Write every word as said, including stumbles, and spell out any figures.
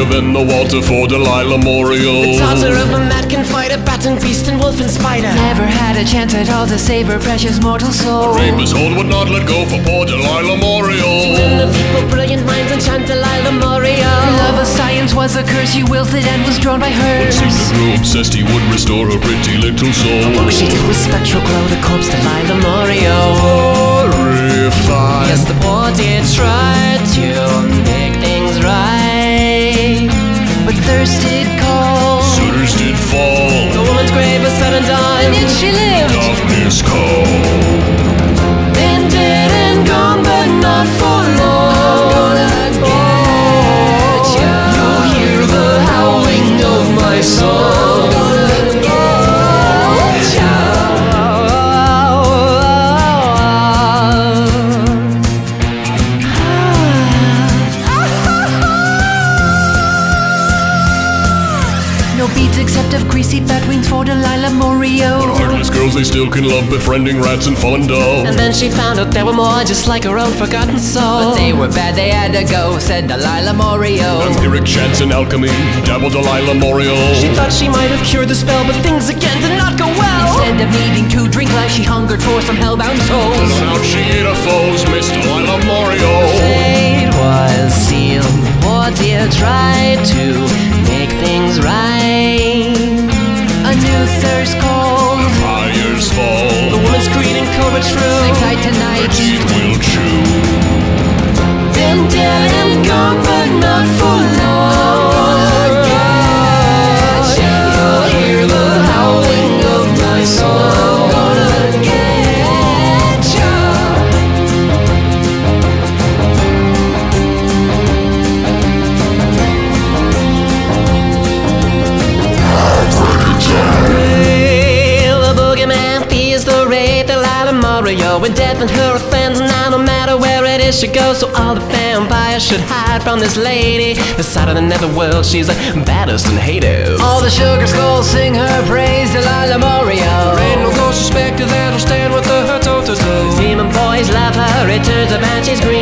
of in the water for Delilah Morreo. The daughter of a mad confider, bat and beast and wolf and spider. Never had a chance at all to save her precious mortal soul. The rapist hold would not let go for poor Delilah Morreo. In the people, brilliant minds, enchant Delilah Morreo. Her love of science was a curse, he wilted and was drawn by hers. But soon the brew obsessed he would restore her pretty little soul. The work she did with spectral glow, the corpse Delilah Morreo. Horrified. Yes, the poor did try to make things right, but thirst did call, Suitors did fall. the woman's grave was sudden dawn, and yet she lived. Darkness called. Been dead and gone, but not for long. I'm gonna get ya. You'll hear the howling of my soul. I'm gonna get ya. No beads except of greasy bat wings for Delilah Morreo. Heartless girls they still can love, befriending rats and fallen down. And then she found out there were more, just like her own forgotten soul. But they were bad, they had to go, said Delilah Morreo. Vampiric chants and alchemy dabbled Delilah Morreo. She thought she might have cured the spell, but things again did not go well. Instead of needing to drink life, she hungered for some hellbound souls. And out she ate her foes, Miss Delilah Morreo. Fate was sealed, poor dear tried to make things right. A new thirst called, Fires fall. The woman's greed and courage through. sing tight Her tonight. teeth will chew. Been dead and gone, but not for long. You'll hear the howling of my soul. Gonna get ya. Well, the boogeyman fears the wraith, Delilah Morreo, with death and her offense. Now no matter where it is she goes, so all the vampires should hide from this lady. The side of the netherworld, she's the baddest and hated. All the sugar skulls sing her praise, Delilah Morreo. Ain't no ghost suspected that'll stand with her toe to toe. Demon boys love her, it turns her banshees green.